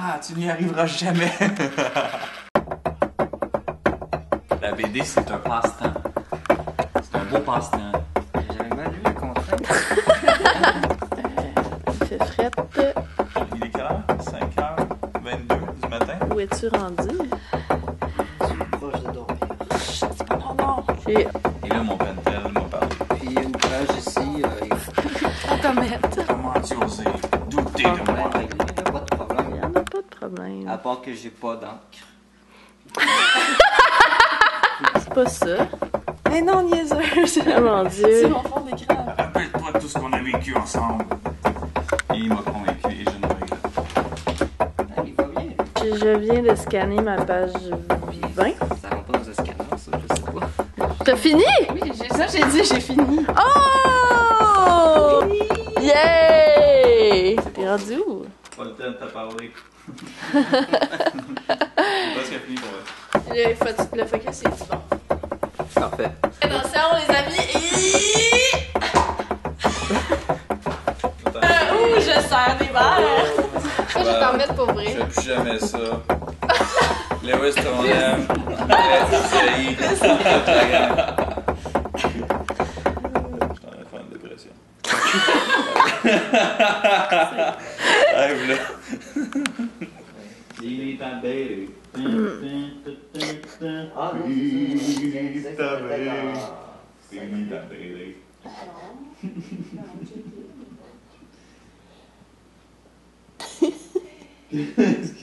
Ah, tu n'y arriveras jamais. La BD, c'est un passe-temps. C'est un beau passe-temps. J'avais mal lu la contrainte. Il fait frette. Il est quelle heure? 5h22 du matin? Où es-tu rendu? Je suis proche de dormir. Chut, c'est pas mon nom. Ok. Et là, mon pentel m'a parlé. Puis il y a une page ici, Automate. Comment tu osé douter il de moi? réglé, il n'y a pas de Il problème. n'y en a pas de problème. À part que j'ai pas d'encre. C'est pas ça. Mais non, niaiseuse. Oh mon C'est Dieu. mon fond d'écran. Rappelle-toi tout ce qu'on a vécu ensemble. Et il m'a convaincu et je ne regrette pas. Ah, il va bien. Je viens de scanner ma page 20. Ça rentre pas dans un scanner, ça, je sais pas. T'as fini? Oui, j'ai dit, j'ai fini. Oh! Yay! T'es rendu où? Pas le temps de te parler. C'est pas ce qu'il a fini pour vrai. Le focus est bon. Parfait. Attention, les amis. Ouh, je sers des verres. Ça, je vais t'en mettre pour Je vrai. fais plus jamais ça. Lewis, ton aime. Vieilli. Je suis en train de faire une dépression. Rêve là. Ah, Qu'est-ce